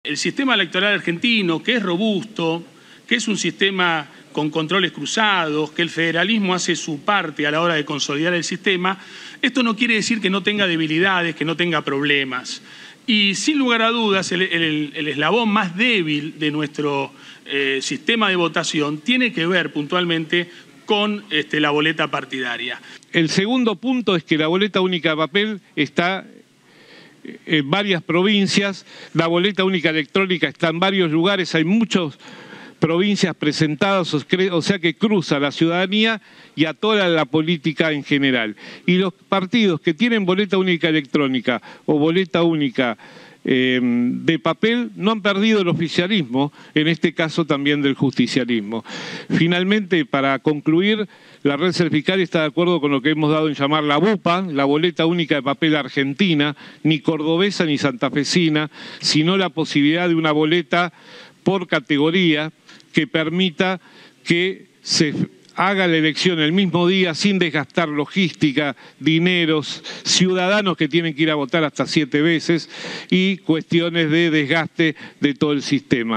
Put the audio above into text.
el sistema electoral argentino, que es robusto, que es un sistema con controles cruzados, que el federalismo hace su parte a la hora de consolidar el sistema, esto no quiere decir que no tenga debilidades, que no tenga problemas. Y sin lugar a dudas, el eslabón más débil de nuestro sistema de votación tiene que ver puntualmente con la boleta partidaria. El segundo punto es que la boleta única de papel está en varias provincias, la boleta única electrónica está en varios lugares, hay muchas provincias presentadas, o sea que cruza la ciudadanía y a toda la política en general. Y los partidos que tienen boleta única electrónica o boleta única de papel no han perdido el oficialismo, en este caso también del justicialismo. Finalmente, para concluir, la Red Cervical está de acuerdo con lo que hemos dado en llamar la BUPA, la boleta única de papel argentina, ni cordobesa ni santafesina, sino la posibilidad de una boleta por categoría que permita que se haga la elección el mismo día sin desgastar logística, dineros, ciudadanos que tienen que ir a votar hasta 7 veces y cuestiones de desgaste de todo el sistema.